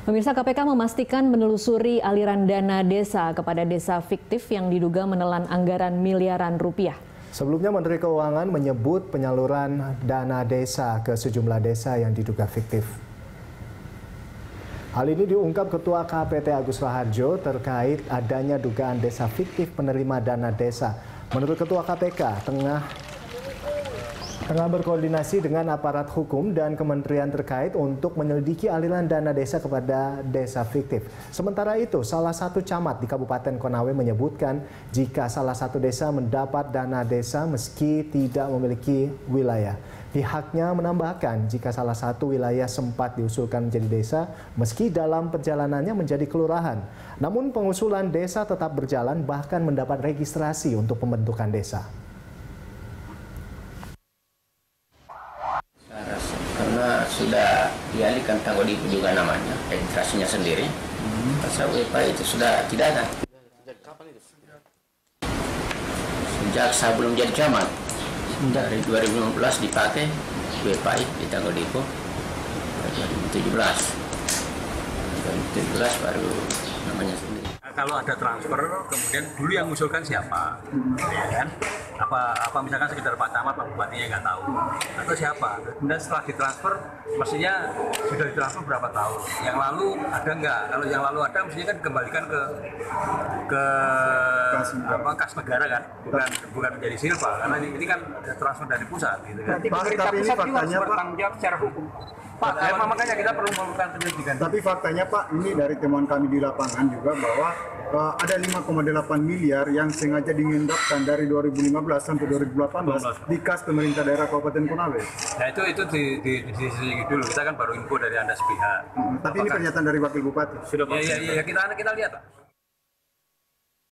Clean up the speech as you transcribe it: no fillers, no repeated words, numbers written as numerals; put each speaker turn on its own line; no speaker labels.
Pemirsa, KPK memastikan menelusuri aliran dana desa kepada desa fiktif yang diduga menelan anggaran miliaran rupiah.
Sebelumnya Menteri Keuangan menyebut penyaluran dana desa ke sejumlah desa yang diduga fiktif. Hal ini diungkap Ketua KPT Agus Raharjo terkait adanya dugaan desa fiktif penerima dana desa. Menurut Ketua KPK, tengah berkoordinasi dengan aparat hukum dan kementerian terkait untuk menyelidiki aliran dana desa kepada desa fiktif. Sementara itu, salah satu camat di Kabupaten Konawe menyebutkan jika salah satu desa mendapat dana desa meski tidak memiliki wilayah. Pihaknya menambahkan jika salah satu wilayah sempat diusulkan menjadi desa meski dalam perjalanannya menjadi kelurahan. Namun pengusulan desa tetap berjalan bahkan mendapat registrasi untuk pembentukan desa.
Karena sudah dialihkan Tangodipo juga namanya, registrasinya sendiri. Pasal WPI itu sudah tidak ada. Sejak sebelum jadi camat, dari 2015 dipakai WPI di Tangodipo, 2017 baru namanya sendiri.
Kalau ada transfer, kemudian dulu yang mengusulkan siapa, ya kan? Apa misalkan sekitar Pak Camat, Pak Bupatinya nggak tahu, atau siapa? Kemudian setelah ditransfer, mestinya sudah ditransfer berapa tahun? Yang lalu ada nggak? Kalau yang lalu ada, mestinya kan dikembalikan ke kas negara kan, bukan menjadi silpa, karena ini kan transfer dari pusat, gitu kan?
Berarti pemerintah pusat juga harus bertanggung jawab secara hukum.
Pak, makanya kita perlu melakukan penyelidikan.
Tapi faktanya Pak, ini dari temuan kami di lapangan juga bahwa ada 5,8 miliar yang sengaja digendapkan dari 2015 sampai 2018 di kas pemerintah daerah Kabupaten Konawe.
Nah itu diselidiki dulu. Kita kan baru info dari Anda sepihak.
Tapi ini pernyataan dari Wakil Bupati.
Sudah, ya kita lihat.